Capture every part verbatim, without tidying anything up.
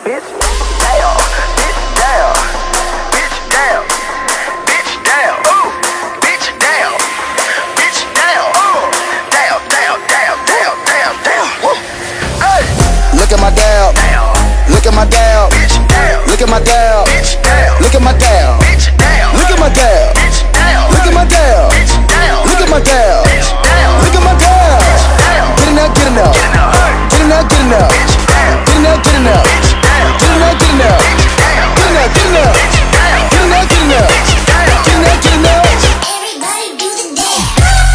Bitch down, bitch down, bitch down, bitch down, ooh, bitch down, bitch down, ooh, down, down, down, down, down, down, woo. Hey, look at my down, look at my down, bitch down, look at my down, bitch down, look at my down, bitch down, look at my down, bitch down, look at my down, bitch down, look at my down, bitch down, look at my down. Get it now, get it now, get it now, get it now, bitch down, get it now, get it now, bitch down, get it now, get it now, bitch down, get it now, get it now, bitch down, get it now, get it now, bitch down, get it now, get it now. Everybody do the dance.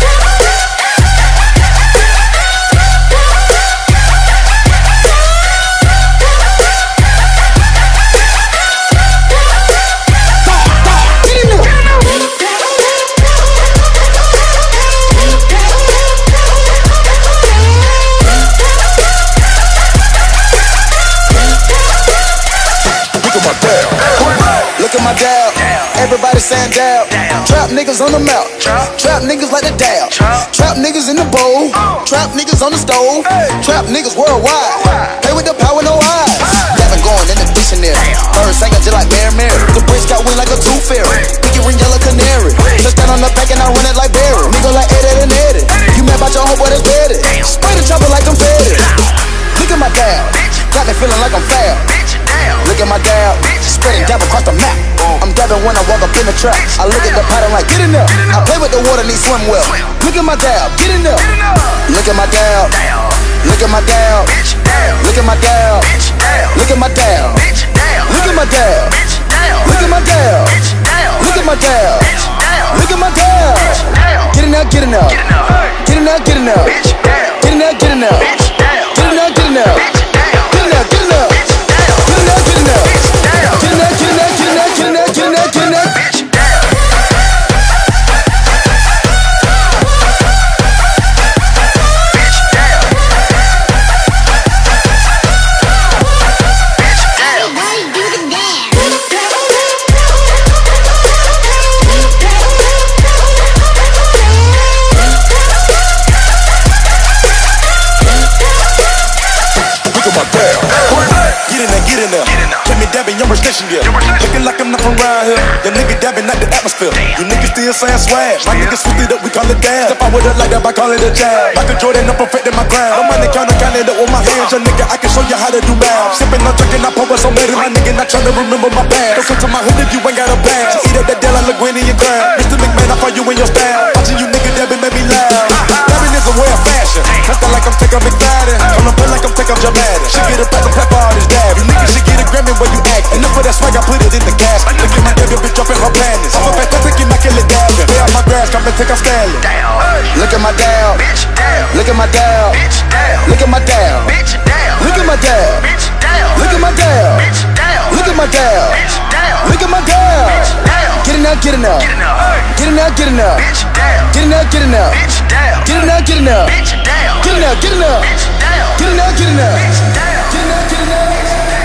Look at my dab, everybody saying dab. Trap niggas on the mouth, trap niggas like the dab. Trap niggas in the bowl, trap niggas on the stove. Trap niggas worldwide, play with the power, no eyes. Dabbing going in the dictionary, bird singing just like Mary Mary. The bridge got wings like a tooth fairy, pinky ring yellow canary. Just stand on the back and I run it like Barry. Nigga like Eddie and Eddie, you mad about your homeboy that's better. Spray the chopper like I'm fed. Look at my dab, got me feeling like I'm fab. Look at my dab, spreading dab across the map. I'm dabbing when I walk up in the trap. I look at the pattern like, get in there. I play with the water, need swim well. Look at my dab, get in there. Look at my dab, look at my dab, look at my dab, look at my dab, look at my dab, look at my dab, look at my dab, look at my dab. Get in there, get in there, get in there, get in there, get in there, get in there, get in there, get in there, get in there, get in there. Looking like I'm not from around here. Your nigga dabbing like the atmosphere. You niggas still saying swag. My niggas switched it up, we call it dab. Step out with it like that, I call it a jab. Michael Jordan, I'm perfecting my crown. No money counter, counting up with my hands. Your nigga, I can show you how to do math. Sipping, I'm drinking, I pour us on mad. My nigga not trying to remember my past. Don't come to my hood if you ain't got a bag. Just eat up that deal, I look green in your crown. Mister McMahon, I find you in your style. Watching you niggas dabbing make me laugh. Dabbing is a way of fashion. Nothing like I'm taking McFadden. On the play like I'm taking Jamatin. She get a platinum pep for all this dab. You niggas should get a Grammy where you act. And for that swag, I put it in the gas. Look at my dab, your bitch dropping her panties. I'm a fantastic immaculate dabbing. Lay out my grass, come and take a stand. Look at my dab, look at my dab, look at my dab, look at my dab, look at my dab, look at my dab, look at my dab. Get it now, get it now, get it now, get it now, get it now, get it now, get it now, get it now, get it now, get it now, get it now, get it now, get it now, get it now.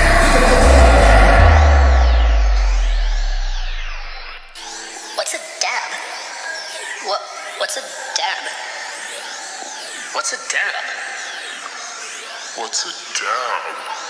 What's a dab? What? What's a dab? What's a dab? What's a dab?